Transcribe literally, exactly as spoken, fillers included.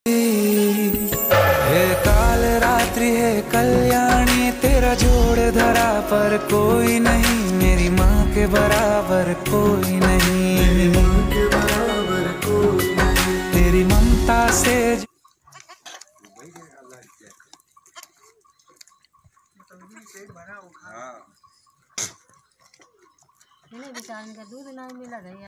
हे काल रात्रि है कल्याणी, तेरा जोड़ धरा पर कोई नहीं, मेरी माँ के बराबर कोई नहीं, तेरी ममता से दूध ना मिला